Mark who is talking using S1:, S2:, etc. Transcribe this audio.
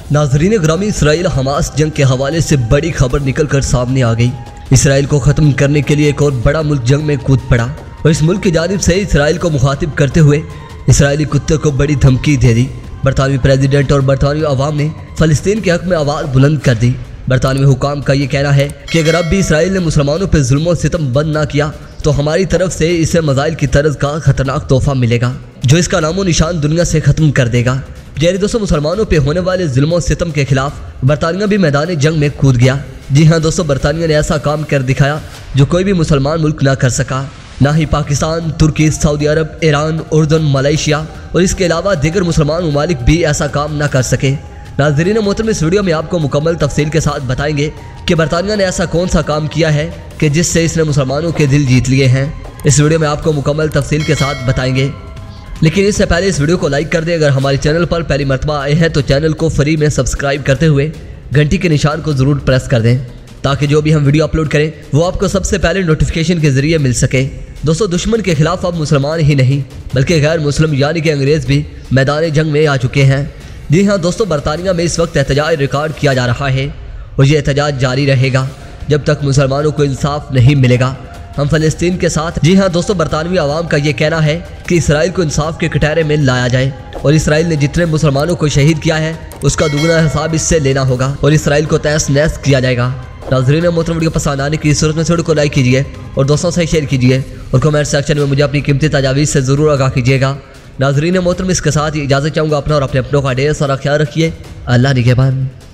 S1: ناظرین گرامی، اسرائیل حماس جنگ کے حوالے سے بڑی خبر نکل کر سامنے آ گئی۔ اسرائیل کو ختم کرنے کے لیے ایک اور بڑا ملک جنگ میں کود پڑا اور اس ملک کی جانب سے اسرائیل کو مخاطب کرتے ہوئے اسرائیلی کتے کو بڑی دھمکی دے دی۔ برطانوی پریزیڈنٹ اور برطانوی عوام نے فلسطین کے حق میں آواز بلند کر دی۔ برطانوی حکام کا یہ کہنا ہے کہ اگر اب بھی اسرائیل نے مسلمانوں پر ظلم و ستم بند نہ کیا تو ہماری طرف سے اسے میزائل کی طرز کا خطرناک تحفہ ملے گا جو اس کا نام و نشان دنیا سے ختم کر دے گا۔ پیارے دوستو، مسلمانوں پہ ہونے والے ظلم و ستم کے خلاف برطانیہ بھی میدان جنگ میں کود گیا۔ جی ہاں دوستو، برطانیہ نے ایسا کام کر دکھایا جو کوئی بھی مسلمان ملک نہ کر سکا، نہ ہی پاکستان، ترکی، سعودی عرب، ایران، اردن، ملائیشیا اور اس کے علاوہ دیگر مسلمان ممالک بھی ایسا کام نہ کر سکے۔ ناظرین محترم، اس ویڈیو میں آپ کو مکمل تفصیل کے ساتھ بتائیں گے کہ برطانیہ نے ایسا کون سا کام کیا ہے کہ جس سے اس نے مسلمانوں کے دل جیت لیے ہیں۔ اس ویڈیو میں آپ کو مکمل تفصیل کے ساتھ بتائیں گے، لیکن اس سے پہلے اس ویڈیو کو لائک کر دیں۔ اگر ہمارے چینل پر پہلی مرتبہ آئے ہیں تو چینل کو فری میں سبسکرائب کرتے ہوئے گھنٹی کے نشان کو ضرور پریس کر دیں تاکہ جو بھی ہم ویڈیو اپلوڈ کریں وہ آپ کو سب سے پہلے نوٹیفیکیشن کے ذریعے مل سکے۔ دوستو، دشمن کے خلاف اب مسلمان ہی نہیں بلکہ غیر مسلم یعنی کہ انگریز بھی میدان جنگ میں آ چکے ہیں۔ جی ہاں دوستو، برطانیہ میں اس وقت احتجاج ریکارڈ کیا جا رہا ہے اور یہ احتجاج جاری رہے گا جب تک مسلمانوں کو انصاف نہیں ملے گا۔ ہم فلسطین کے ساتھ۔ جی ہاں دوستو، برطانوی عوام کا یہ کہنا ہے کہ اسرائیل کو انصاف کے کٹہرے میں لایا جائے اور اسرائیل نے جتنے مسلمانوں کو شہید کیا ہے اس کا دوگنا حساب اس سے لینا ہوگا اور اسرائیل کو تہس نہس کیا جائے گا۔ ناظرین محترم، ویڈیو پسند آنے کی صورت میں ویڈیو کو لائک کیجیے اور دوستوں سے شیئر کیجیے اور کمنٹ سیکشن میں مجھے اپنی قیمتی تجاویز سے ضرور آگاہ کیجیے گا۔ ناظرین محترم، اس کے ساتھ اجازت چاہوں گا، اپنا اور اپنے اپنوں کا ڈھیر سارا خیال رکھیے۔ اللہ نگہبان۔